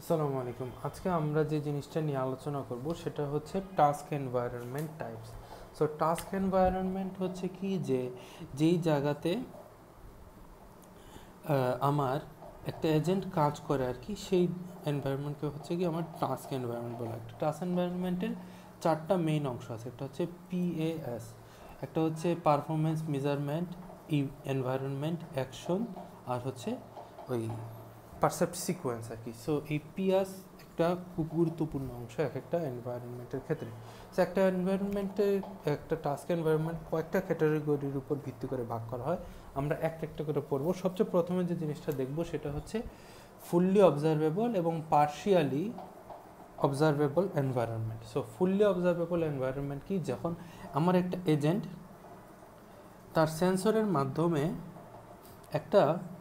আসসালামু আলাইকুম। আজকে আমরা যে জিনিসটা নিয়ে আলোচনা করব সেটা হচ্ছে task environment types. So task environment হচ্ছে কি যে যেই জায়গাতে আমার একটা এজেন্ট কাজ করে আর কি, সেই এনভায়রনমেন্টকে হচ্ছে কি আমার টাস্ক এনভায়রনমেন্ট বলা। একটা টাস্ক এনভায়রনমেন্টের চারটা মেইন অংশ আছে। একটা হচ্ছে PAS, একটা হচ্ছে পারফরমেন্স মেজারমেন্ট, এনভায়রনমেন্ট অ্যাকশন, আর হচ্ছে ওই পারসেপ্ট সিকোয়েন্স আর কি। সো এই পিয়াস একটা খুব গুরুত্বপূর্ণ অংশ এক একটা এনভায়রনমেন্টের ক্ষেত্রে। সো একটা এনভায়রনমেন্টের একটা টাস্ক এনভায়রনমেন্ট কয়েকটা ক্যাটাগরির উপর ভিত্তি করে ভাগ করা হয়। আমরা একটা একটা করে পড়বো। সবচেয়ে প্রথমে যে জিনিসটা দেখবো সেটা হচ্ছে ফুললি অবজারভেবল এবং partially observable environment. So fully observable environment কি, যখন আমার একটা এজেন্ট তার সেন্সরের মাধ্যমে একটা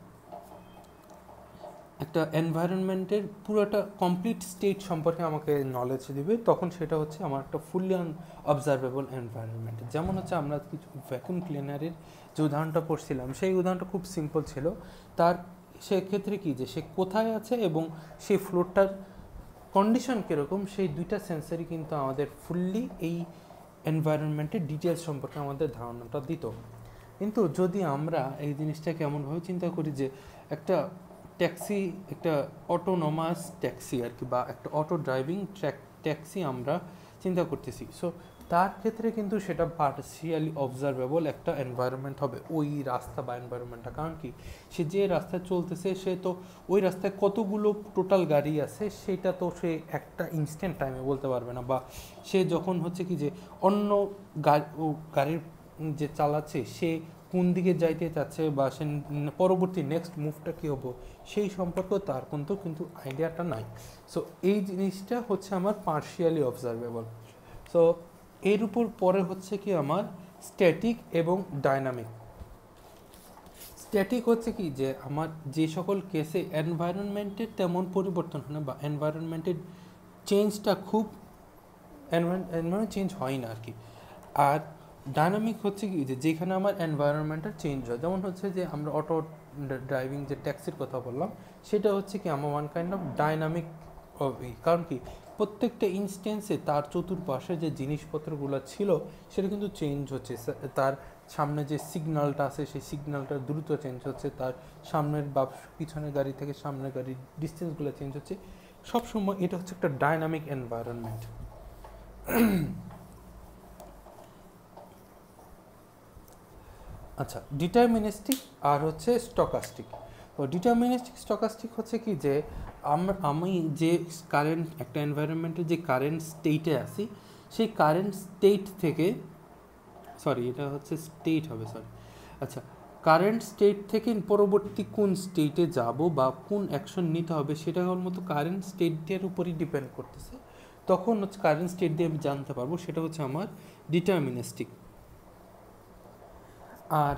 একটা এনভায়রনমেন্টের পুরোটা কমপ্লিট স্টেট সম্পর্কে আমাকে নলেজ দিবে, তখন সেটা হচ্ছে আমার একটা ফুললি অবজারভেবল এনভায়রনমেন্ট। যেমন হচ্ছে আমরা কিছু ভ্যাকুয়াম ক্লিনারের যে উদাহরণটা পড়ছিলাম, সেই উদাহরণটা খুব সিম্পল ছিল। তার সেক্ষেত্রে কি যে সে কোথায় আছে এবং সেই ফ্লোরটার কন্ডিশন কীরকম, সেই দুইটা সেন্সারই কিন্তু আমাদের ফুললি এই এনভায়রনমেন্টের ডিটেলস সম্পর্কে আমাদের ধারণাটা দিত। কিন্তু যদি আমরা এই জিনিসটাকে এমনভাবে চিন্তা করি যে একটা ট্যাক্সি, একটা অটোনোমাস ট্যাক্সি আর কি, বা একটা অটো ড্রাইভিং ট্যাক্সি আমরা চিন্তা করতেছি, সো তার ক্ষেত্রে কিন্তু সেটা পার্শিয়ালি অবজারভেবল একটা এনভায়রনমেন্ট হবে ওই রাস্তা বা এনভায়রনমেন্টটা। কারণ কি, সে যে রাস্তায় চলতেছে সে তো ওই রাস্তায় কতগুলো টোটাল গাড়ি আছে সেটা তো সে একটা ইনস্ট্যান্ট টাইমে বলতে পারবে না, বা সে যখন হচ্ছে কি যে অন্য গাড়ির যে চালাচ্ছে সে কোন দিকে যাইতে চাচ্ছে বা সে পরবর্তী নেক্সট মুভটা কী হবো সেই সম্পর্কেও তার কিন্তু আইডিয়াটা নাই। সো এই জিনিসটা হচ্ছে আমার পার্শিয়ালি অবজারভেবল। সো এর উপর পরে হচ্ছে কি আমার স্ট্যাটিক এবং ডাইনামিক। স্ট্যাটিক হচ্ছে কি যে আমার যে সকল কেসে এনভায়রনমেন্টের তেমন পরিবর্তন হয় না, বা এনভায়রনমেন্টের চেঞ্জটা খুব এনভায়রনমেন্ট চেঞ্জ হয় না আর কি। আর ডাইনামিক হচ্ছে কি যে যেখানে আমার এনভায়রনমেন্টটা চেঞ্জ হয়, যেমন হচ্ছে যে আমরা অটো ড্রাইভিং যে ট্যাক্সির কথা বললাম, সেটা হচ্ছে কি আমার ওয়ান কাইন্ড অফ ডাইনামিক হবে। কারণ কি, প্রত্যেকটা ইনস্ট্যান্সে তার চতুর্পাশে যে জিনিসপত্রগুলো ছিল সেটা কিন্তু চেঞ্জ হচ্ছে। তার সামনে যে সিগন্যালটা আছে সেই সিগন্যালটা দ্রুত চেঞ্জ হচ্ছে, তার সামনের বা পিছনের গাড়ি থেকে সামনের গাড়ির ডিস্টেন্সগুলো চেঞ্জ হচ্ছে সবসময়। এটা হচ্ছে একটা ডাইনামিক এনভায়রনমেন্ট। আচ্ছা, ডিটারমিনিস্টিক আর হচ্ছে স্টকাস্টিক। তো ডিটারমিনিস্টিক স্টকাস্টিক হচ্ছে কি যে আমি যে কারেন্ট একটা এনভায়রনমেন্টের যে কারেন্ট স্টেটে আছি, সেই কারেন্ট স্টেট থেকে এটা হচ্ছে স্টেট হবে আচ্ছা, কারেন্ট স্টেট থেকে পরবর্তী কোন স্টেটে যাব বা কোন অ্যাকশন নিতে হবে সেটা মতো কারেন্ট স্টেটের উপরই ডিপেন্ড করতেছে। তখন হচ্ছে কারেন্ট স্টেট দিয়ে আমি জানতে পারবো, সেটা হচ্ছে আমার ডিটারমিনিস্টিক। আর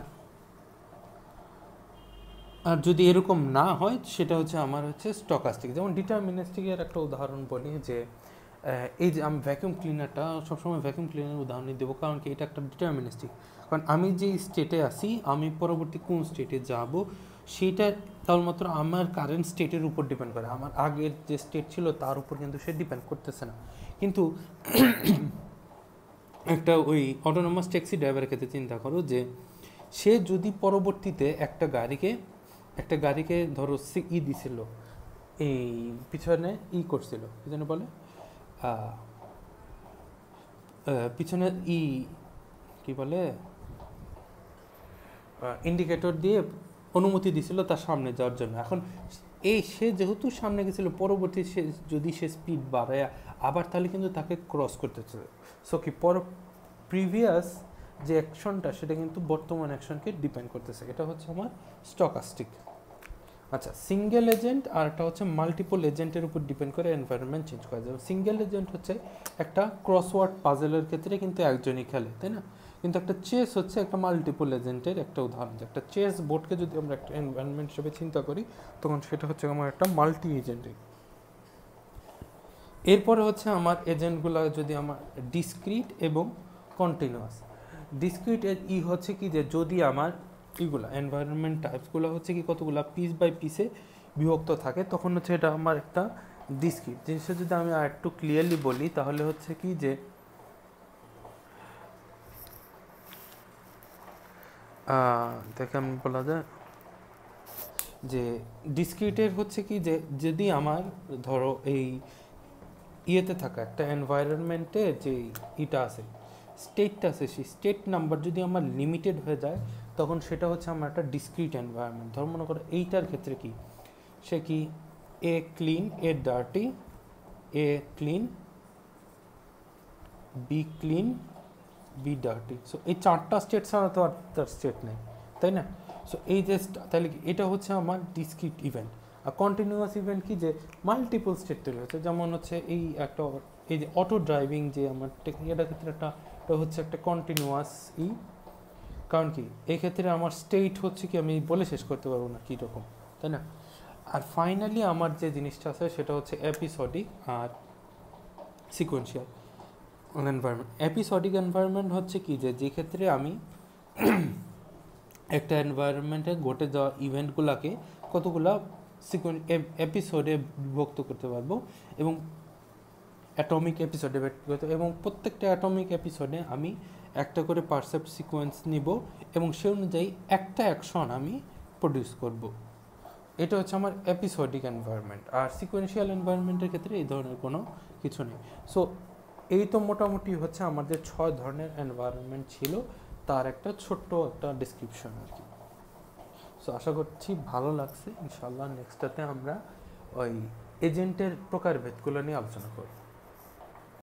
আর যদি এরকম না হয় সেটা হচ্ছে আমার হচ্ছে স্টকাস্টিক। যেমন ডিটারমিনিস্টিকের একটা উদাহরণ বলি যে এই যে আমি ভ্যাকুয়াম ক্লিনারটা সবসময় ভ্যাকুয়াম ক্লিনারের উদাহরণ দেবো, কারণ কি এটা একটা ডিটারমিনিস্টিক। কারণ আমি যে স্টেটে আছি, আমি পরবর্তী কোন স্টেটে যাব সেটা কেবলমাত্র আমার কারেন্ট স্টেটের উপর ডিপেন্ড করে। আমার আগের যে স্টেট ছিল তার উপর কিন্তু সে ডিপেন্ড করতেছে না। কিন্তু একটা ওই অটোনোমাস ট্যাক্সি ড্রাইভারের ক্ষেত্রে চিন্তা করো যে সে যদি পরবর্তীতে একটা গাড়িকে ধরো দিছিল, এই পিছনে করছিল, পিছনে বলে পিছনে কি বলে ইন্ডিকেটর দিয়ে অনুমতি দিছিল তার সামনে যাওয়ার জন্য। এখন সে যেহেতু সামনে গেছিল, পরবর্তী যদি সে স্পিড বাড়ায় আবার, তাহলে কিন্তু তাকে ক্রস করতে চলে। সো কি প্রিভিয়াস যে অ্যাকশনটা সেটা কিন্তু বর্তমান অ্যাকশনকে ডিপেন্ড করতেছে। এটা হচ্ছে আমার স্টকাস্টিক। আচ্ছা, সিঙ্গেল এজেন্ট আর একটা হচ্ছে মাল্টিপল এজেন্টের উপর ডিপেন্ড করে এনভায়রনমেন্ট চেঞ্জ করা যাবে। সিঙ্গেল এজেন্ট হচ্ছে একটা ক্রসওয়ার্ড পাজেলের ক্ষেত্রে কিন্তু একজনই খেলে, তাই না? কিন্তু একটা চেস হচ্ছে একটা মাল্টিপল এজেন্টের একটা উদাহরণ। একটা চেস বোর্ডকে যদি আমরা একটা এনভায়রনমেন্ট হিসেবে চিন্তা করি, তখন সেটা হচ্ছে আমার একটা মাল্টি এজেন্টের। এরপরে হচ্ছে আমার এজেন্টগুলো যদি আমার ডিসক্রিট এবং কন্টিনিউয়াস। ডিসক্রিট হচ্ছে কি যে যদি আমার এনভায়রনমেন্ট টাইপসগুলো হচ্ছে কি কতগুলো পিস বাই পিসে বিভক্ত থাকে, তখন হচ্ছে এটা আমার একটা ডিসক্রিট জিনিসটা যদি আমি আর একটু ক্লিয়ারলি বলি তাহলে হচ্ছে কি যে দেখে আমি বলা যায় যে ডিসক্রিটের হচ্ছে কি যে যদি আমার ধরো এই ইয়েতে থাকা একটা এনভায়রনমেন্টে যে ইটা আছে স্টেটটা আছে সেই স্টেট নাম্বার যদি আমার লিমিটেড হয়ে যায় তখন সেটা হচ্ছে আমার একটা ডিসক্রিট এনভায়রনমেন্ট। ধর মনে করো এইটার ক্ষেত্রে কি সে কি A clean A dirty, A clean B clean B dirty. So এই চারটা স্টেট ছাড়া তো আর তার স্টেট নেই, তাই না? সো এই যে তাহলে এটা হচ্ছে আমার ডিসক্রিট ইভেন্ট। আর কন্টিনিউয়াস ইভেন্ট কি যে মাল্টিপল স্টেট তৈরি হচ্ছে, যেমন হচ্ছে এই একটা এই যে অটো ড্রাইভিং যে আমার এটার ক্ষেত্রে এটা হচ্ছে একটা কন্টিনিউয়াস কারণ কি এই ক্ষেত্রে আমার স্টেট হচ্ছে কি আমি বলে শেষ করতে পারবো না কীরকম, তাই না? আর ফাইনালি আমার যে জিনিসটা আছে সেটা হচ্ছে এপিসোডিক আর সিকোয়েন্সিয়াল এনভায়রনমেন্ট। এপিসোডিক এনভায়রনমেন্ট হচ্ছে কি যে ক্ষেত্রে আমি একটা এনভায়রনমেন্টে ঘটে যাওয়া ইভেন্টগুলোকে কতগুলা এপিসোডে বিভক্ত করতে পারবো এবং অ্যাটমিক এপিসোডে এবং প্রত্যেকটা অ্যাটমিক এপিসোডে আমি একটা করে পারসেপ্ট সিকোয়েন্স নিব এবং সে অনুযায়ী একটা অ্যাকশন আমি প্রডিউস করব। এটা হচ্ছে আমার এপিসোডিক এনভায়রনমেন্ট। আর সিকোয়েন্সিয়াল এনভায়রনমেন্টের ক্ষেত্রে এই ধরনের কোনো কিছু নেই। সো এই তো মোটামুটি হচ্ছে আমাদের 6 ধরনের এনভায়রনমেন্ট ছিল, তার একটা ছোট্ট একটা ডিসক্রিপশন আর কি। সো আশা করছি ভালো লাগছে। ইনশাল্লাহ নেক্সটটাতে আমরা ওই এজেন্টের প্রকারভেদগুলো নিয়ে আলোচনা করব।